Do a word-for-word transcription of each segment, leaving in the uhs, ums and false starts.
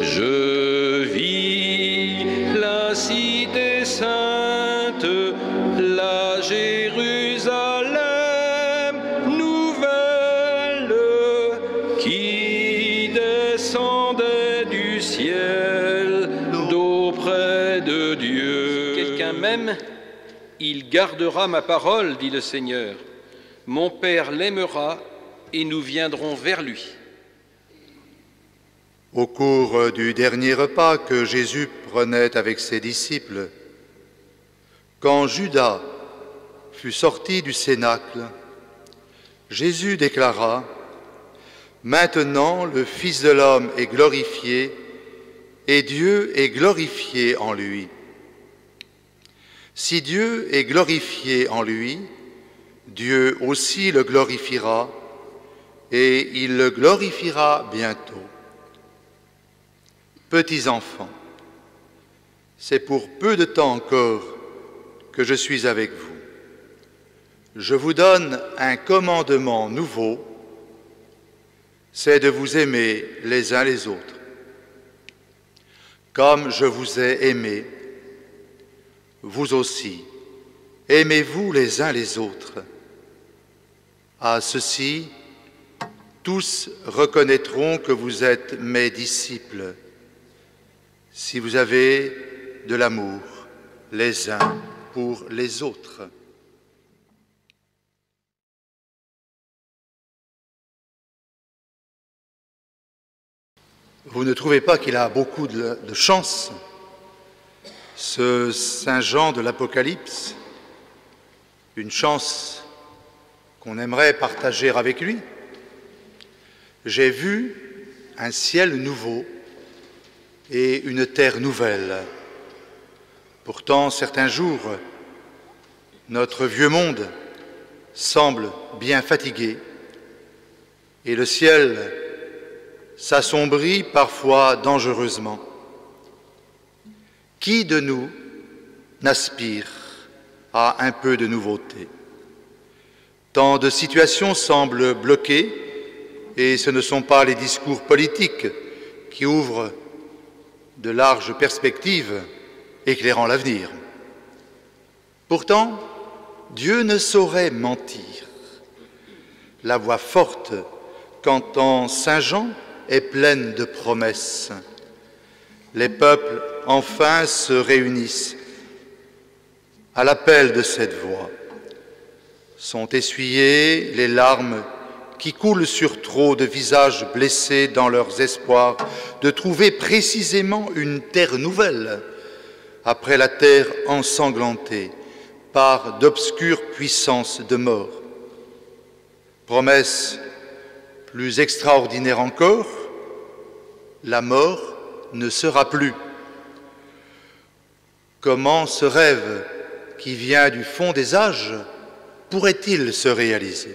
Je vis la cité sainte, la Jérusalem nouvelle qui descendait du ciel d'auprès de Dieu. Quelqu'un m'aime, il gardera ma parole, dit le Seigneur. Mon Père l'aimera et nous viendrons vers lui. Au cours du dernier repas que Jésus prenait avec ses disciples, quand Judas fut sorti du cénacle, Jésus déclara : « Maintenant le Fils de l'homme est glorifié et Dieu est glorifié en lui. Si Dieu est glorifié en lui, Dieu aussi le glorifiera et il le glorifiera bientôt. Petits enfants, c'est pour peu de temps encore que je suis avec vous. Je vous donne un commandement nouveau, c'est de vous aimer les uns les autres. Comme je vous ai aimés, vous aussi, aimez-vous les uns les autres. À ceci, tous reconnaîtront que vous êtes mes disciples, si vous avez de l'amour les uns pour les autres. » Vous ne trouvez pas qu'il a beaucoup de, de chance, ce Saint Jean de l'Apocalypse, une chance qu'on aimerait partager avec lui? J'ai vu un ciel nouveau et une terre nouvelle. Pourtant, certains jours, notre vieux monde semble bien fatigué et le ciel s'assombrit parfois dangereusement. Qui de nous n'aspire à un peu de nouveauté? Tant de situations semblent bloquées et ce ne sont pas les discours politiques qui ouvrent de larges perspectives éclairant l'avenir. Pourtant, Dieu ne saurait mentir. La voix forte qu'entend Saint Jean est pleine de promesses. Les peuples enfin se réunissent à l'appel de cette voix. Sont essuyées les larmes qui coulent sur trop de visages blessés dans leurs espoirs de trouver précisément une terre nouvelle après la terre ensanglantée par d'obscures puissances de mort. Promesse plus extraordinaire encore, la mort ne sera plus. Comment ce rêve qui vient du fond des âges pourrait-il se réaliser?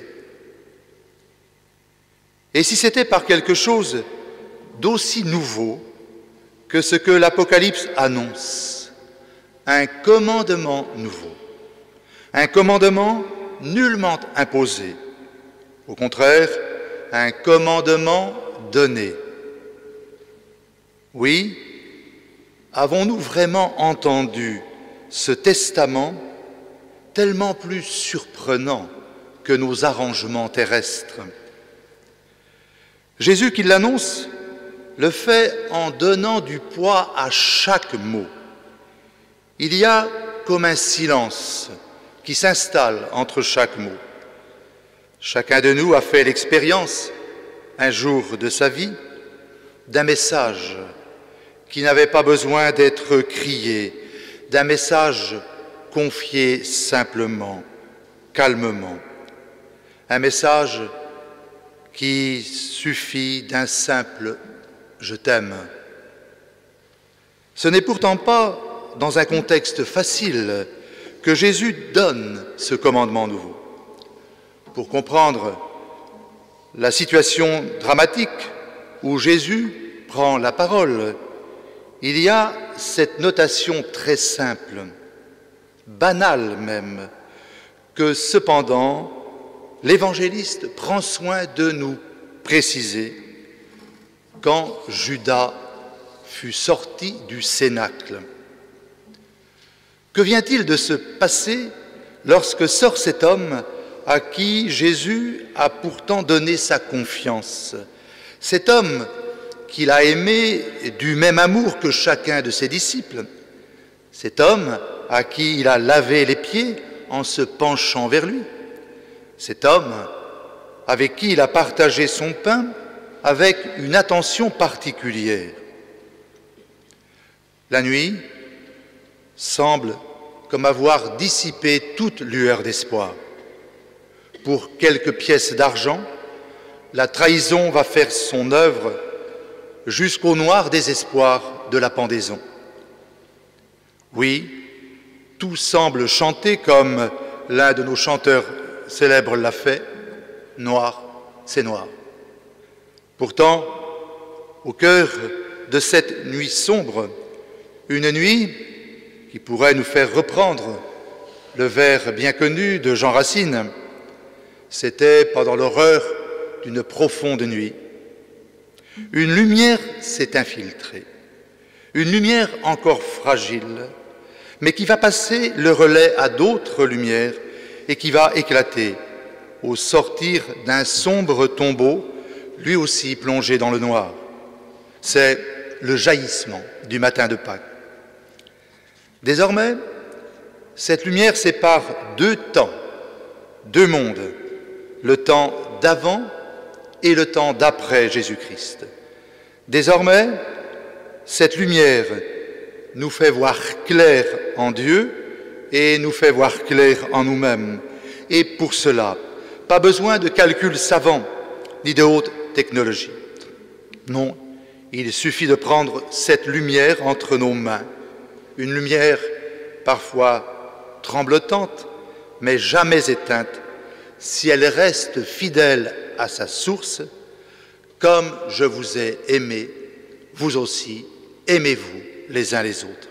Et si c'était par quelque chose d'aussi nouveau que ce que l'Apocalypse annonce, un commandement nouveau, un commandement nullement imposé, au contraire, un commandement donné. Oui, avons-nous vraiment entendu ce testament tellement plus surprenant que nos arrangements terrestres? Jésus qui l'annonce le fait en donnant du poids à chaque mot. Il y a comme un silence qui s'installe entre chaque mot. Chacun de nous a fait l'expérience, un jour de sa vie, d'un message qui n'avait pas besoin d'être crié, d'un message confié simplement, calmement, un message qui suffit d'un simple « je t'aime ». Ce n'est pourtant pas dans un contexte facile que Jésus donne ce commandement nouveau. Pour comprendre la situation dramatique où Jésus prend la parole, il y a cette notation très simple, banale même, que cependant l'évangéliste prend soin de nous préciser quand Judas fut sorti du cénacle. Que vient-il de se passer lorsque sort cet homme à qui Jésus a pourtant donné sa confiance? Cet homme qu'il a aimé du même amour que chacun de ses disciples, cet homme à qui il a lavé les pieds en se penchant vers lui, cet homme avec qui il a partagé son pain avec une attention particulière. La nuit semble comme avoir dissipé toute lueur d'espoir. Pour quelques pièces d'argent, la trahison va faire son œuvre jusqu'au noir désespoir de la pendaison. Oui, tout semble chanter comme l'un de nos chanteurs célèbres l'a fait, « Noir, c'est noir ». Pourtant, au cœur de cette nuit sombre, une nuit qui pourrait nous faire reprendre le vers bien connu de Jean Racine, c'était pendant l'horreur d'une profonde nuit. Une lumière s'est infiltrée, une lumière encore fragile, mais qui va passer le relais à d'autres lumières et qui va éclater au sortir d'un sombre tombeau, lui aussi plongé dans le noir. C'est le jaillissement du matin de Pâques. Désormais, cette lumière sépare deux temps, deux mondes, le temps d'avant et le temps d'après Jésus-Christ. Désormais, cette lumière nous fait voir clair en Dieu et nous fait voir clair en nous-mêmes. Et pour cela, pas besoin de calculs savants ni de haute technologie. Non, il suffit de prendre cette lumière entre nos mains, une lumière parfois tremblotante, mais jamais éteinte, si elle reste fidèle à sa source. Comme je vous ai aimé, vous aussi, aimez-vous les uns les autres.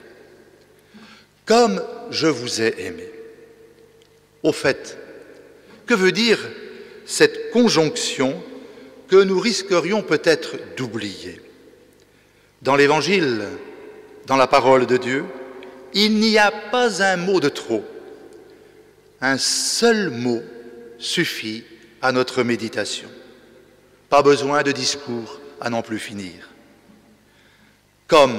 Comme je vous ai aimé. Au fait, que veut dire cette conjonction que nous risquerions peut-être d'oublier? Dans l'Évangile, dans la parole de Dieu, il n'y a pas un mot de trop. Un seul mot suffit à notre méditation. Pas besoin de discours à n'en plus finir. Comme,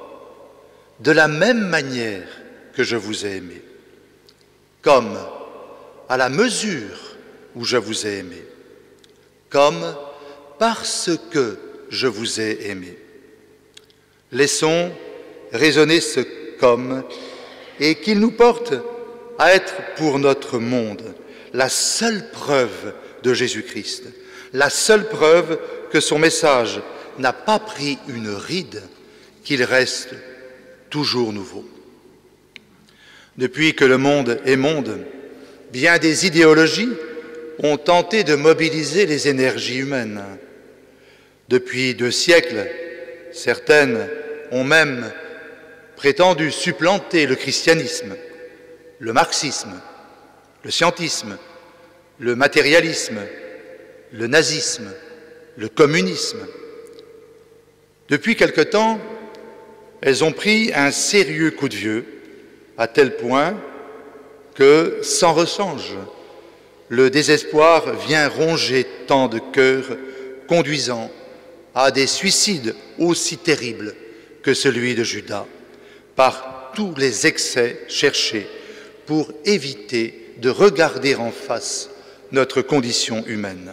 de la même manière que je vous ai aimé, comme, à la mesure où je vous ai aimé, comme, parce que je vous ai aimé. Laissons résonner ce « comme » et qu'il nous porte à être pour notre monde la seule preuve de Jésus-Christ, la seule preuve que son message n'a pas pris une ride, qu'il reste toujours nouveau. Depuis que le monde est monde, bien des idéologies ont tenté de mobiliser les énergies humaines. Depuis deux siècles, certaines ont même prétendu supplanter le christianisme, le marxisme, le scientisme, le matérialisme, le nazisme, le communisme. Depuis quelque temps, elles ont pris un sérieux coup de vieux, à tel point que, sans rechange, le désespoir vient ronger tant de cœurs, conduisant à des suicides aussi terribles que celui de Judas, par tous les excès cherchés pour éviter de regarder en face notre condition humaine.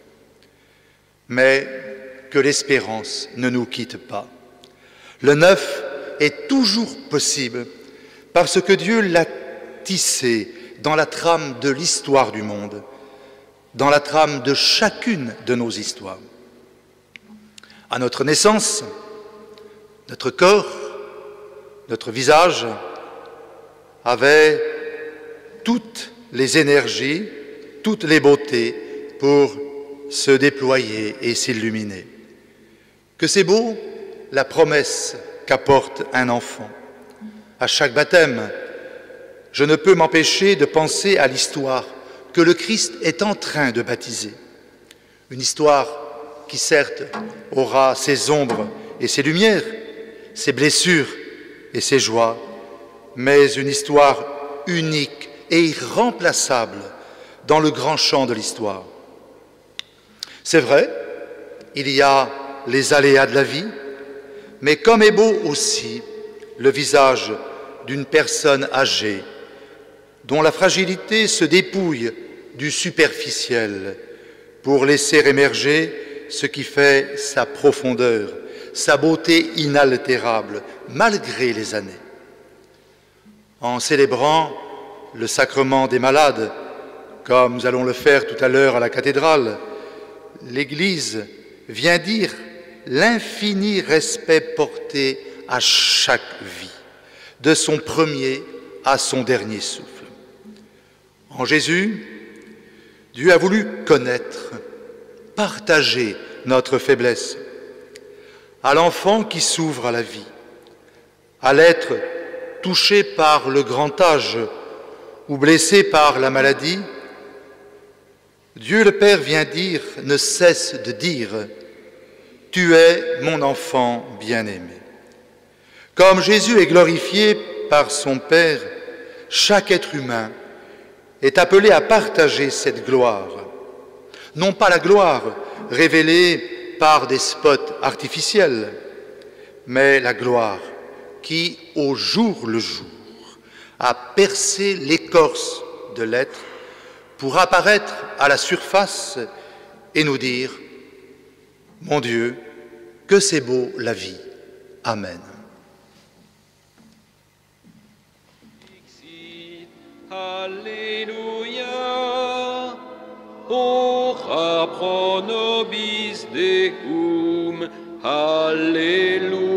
Mais que l'espérance ne nous quitte pas. Le neuf est toujours possible parce que Dieu l'a tissé dans la trame de l'histoire du monde, dans la trame de chacune de nos histoires. À notre naissance, notre corps, notre visage avait toutes les énergies, toutes les beautés pour se déployer et s'illuminer. Que c'est beau la promesse qu'apporte un enfant. À chaque baptême, je ne peux m'empêcher de penser à l'histoire que le Christ est en train de baptiser. Une histoire qui certes aura ses ombres et ses lumières, ses blessures et ses joies, mais une histoire unique et irremplaçable dans le grand champ de l'histoire. C'est vrai, il y a les aléas de la vie, mais comme est beau aussi le visage d'une personne âgée, dont la fragilité se dépouille du superficiel pour laisser émerger ce qui fait sa profondeur, sa beauté inaltérable, malgré les années. En célébrant le sacrement des malades, comme nous allons le faire tout à l'heure à la cathédrale, l'Église vient dire l'infini respect porté à chaque vie, de son premier à son dernier souffle. En Jésus, Dieu a voulu connaître, partager notre faiblesse. À l'enfant qui s'ouvre à la vie, à l'être touché par le grand âge ou blessé par la maladie, Dieu le Père vient dire, ne cesse de dire, « Tu es mon enfant bien-aimé ». Comme Jésus est glorifié par son Père, chaque être humain est appelé à partager cette gloire. Non pas la gloire révélée par des spots artificiels, mais la gloire qui, au jour le jour, a percé l'écorce de l'être pour apparaître à la surface et nous dire « Mon Dieu, que c'est beau la vie. Amen. » Alléluia, ora pro nobis Deum, Alléluia.